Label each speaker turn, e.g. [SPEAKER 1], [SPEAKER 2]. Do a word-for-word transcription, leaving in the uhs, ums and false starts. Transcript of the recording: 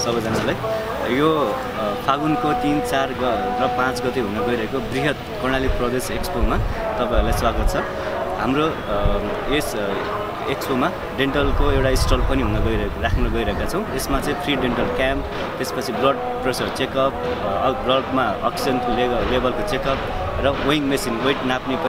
[SPEAKER 1] सबैजनालाई। यो फागुनको तीन, चार र पाँच गते हुन गइरहेको बृहत कर्णाली प्रदेश एक्सपोमा तपाईहरुलाई स्वागत छ। हाम्रो यस एक्सपोमा डेन्टलको एउटा स्टल पनि हुन गइरहेको राख्न गइरहेका छौँ। यसमा चाहिँ फ्री डेन्टल क्याम्प, त्यसपछि ब्लड प्रेसर चेकअप, ब्लडमा अक्सिजन लेभलको चेकअप र वेइङ मेसिन वेट नाप्ने